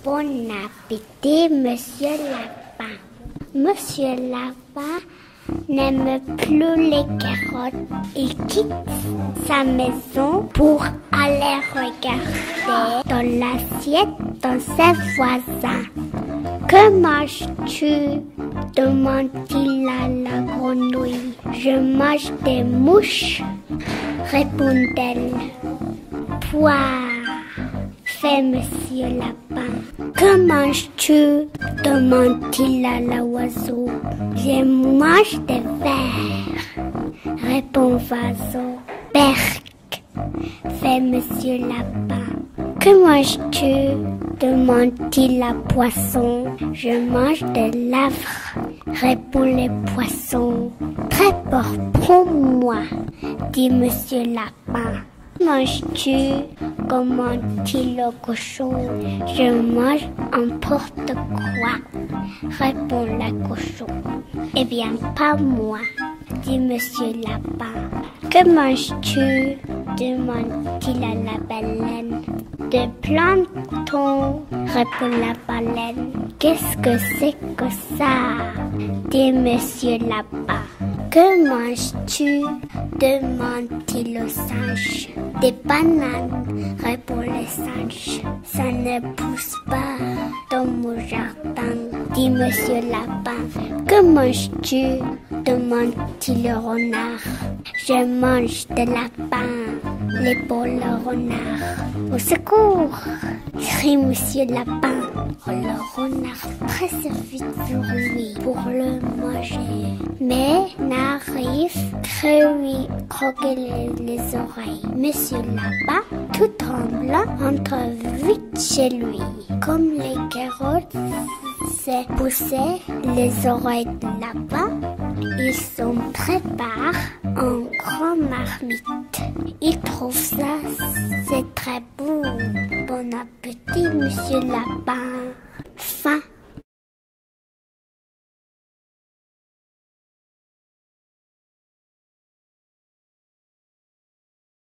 Bon appétit, Monsieur Lapin. Monsieur Lapin n'aime plus les carottes. Il quitte sa maison pour aller regarder dans l'assiette de ses voisins. Que manges-tu? Demande-t-il à la grenouille. Je mange des mouches, répond-elle. Poire, fait Monsieur Lapin. Que manges-tu? Demande-t-il à l'oiseau. Je mange des vers, répond l'oiseau. Berk, fait Monsieur Lapin. Que manges-tu? Demande-t-il à poisson. Je mange des lavres, répond le poisson. Très fort pour moi, dit Monsieur Lapin. Manges-tu? Commande-t-il au cochon. Je mange n'importe quoi, répond le cochon. Eh bien, pas moi, dit Monsieur Lapin. Que manges-tu? Demande-t-il à la baleine. Des planktons, répond la baleine. Qu'est-ce que c'est que ça? Dit Monsieur Lapin. Que manges-tu? Demande-t-il au singe. Des bananes, répond le singe. Ça ne pousse pas dans mon jardin, dit Monsieur Lapin. Que manges-tu? Demande-t-il au renard. Je mange des lapins, l'épaule le renard. Au secours, crie Monsieur Lapin. Le renard presse vite sur lui pour le manger, mais n'arrive qu'à lui croquer les oreilles. Monsieur Lapin, tout tremblant, entre vite chez lui. Comme les carottes s'est poussé les oreilles de lapin, ils s'en préparent en grand marmite. Il trouve ça, c'est très bon. Bon appétit, Monsieur Lapin. Fin.